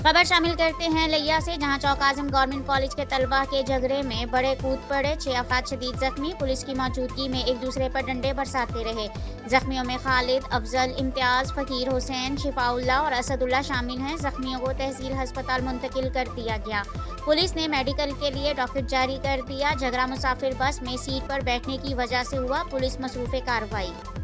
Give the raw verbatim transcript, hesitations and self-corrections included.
खबर शामिल करते हैं लिया से, जहां चौक आजम गवर्नमेंट कॉलेज के तलबा के झगड़े में बड़े कूद पड़े। छह अफराद शदीद जख्मी, पुलिस की मौजूदगी में एक दूसरे पर डंडे बरसाते रहे। जख्मियों में खालिद, अफजल, इम्तियाज, फकीर हुसैन, शिफाउल्लाह और असदुल्ला शामिल हैं। जख्मियों को तहसील अस्पताल मुंतकिल कर दिया गया। पुलिस ने मेडिकल के लिए डॉक्टर जारी कर दिया। झगड़ा मुसाफिर बस में सीट पर बैठने की वजह से हुआ। पुलिस मसरूफ़ कार्रवाई।